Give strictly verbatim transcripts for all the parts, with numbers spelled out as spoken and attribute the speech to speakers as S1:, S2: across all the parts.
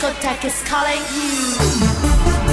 S1: discotheque is calling you.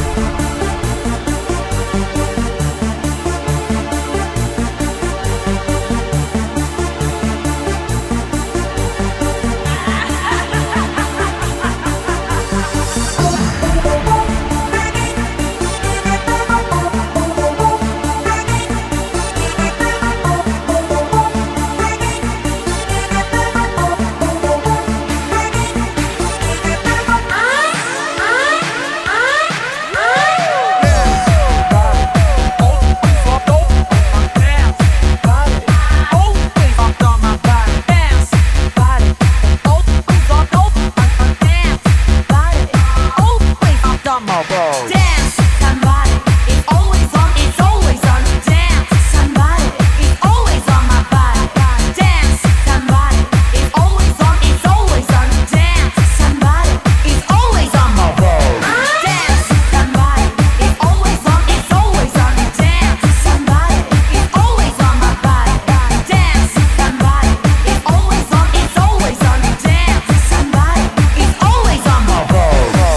S1: Dance, somebody, it's always on, it's always on. Dance, somebody, it's always on my body. Dance, somebody, it's always on, it's always on. Dance, somebody, it's always on my body. Dance, somebody, it's always on, it's always on. Dance, somebody, it's always on my body. Dance, somebody, it's always on, it's always on. Dance, somebody, it's always on my body.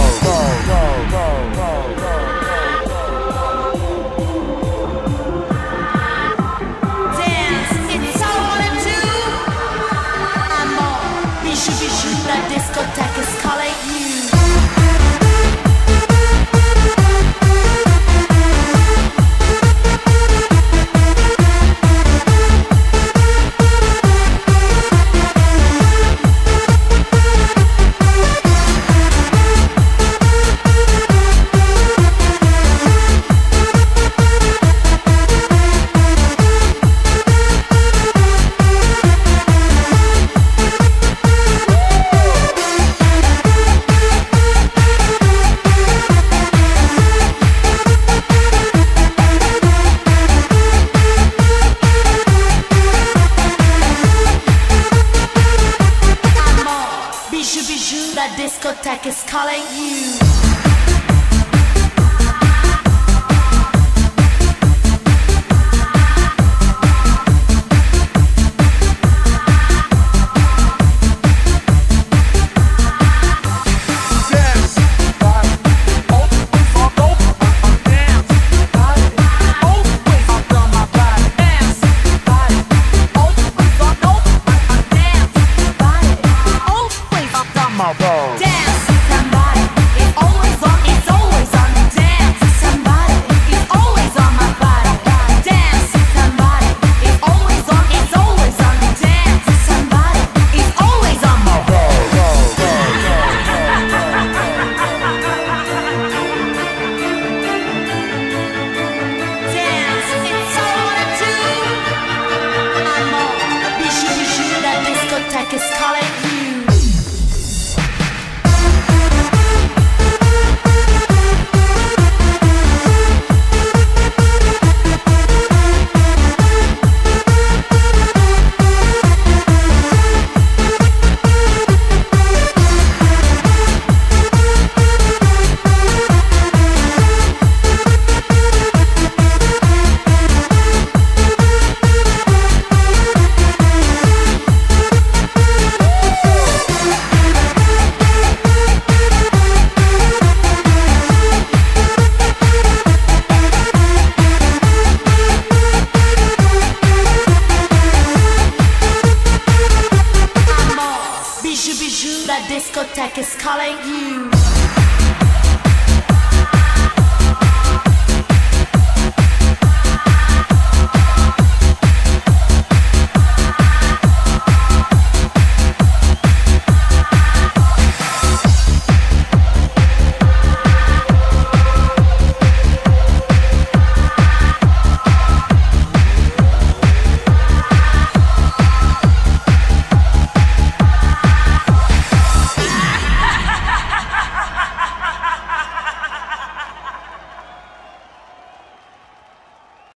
S1: La discotheque is calling you. La discotheque is calling you.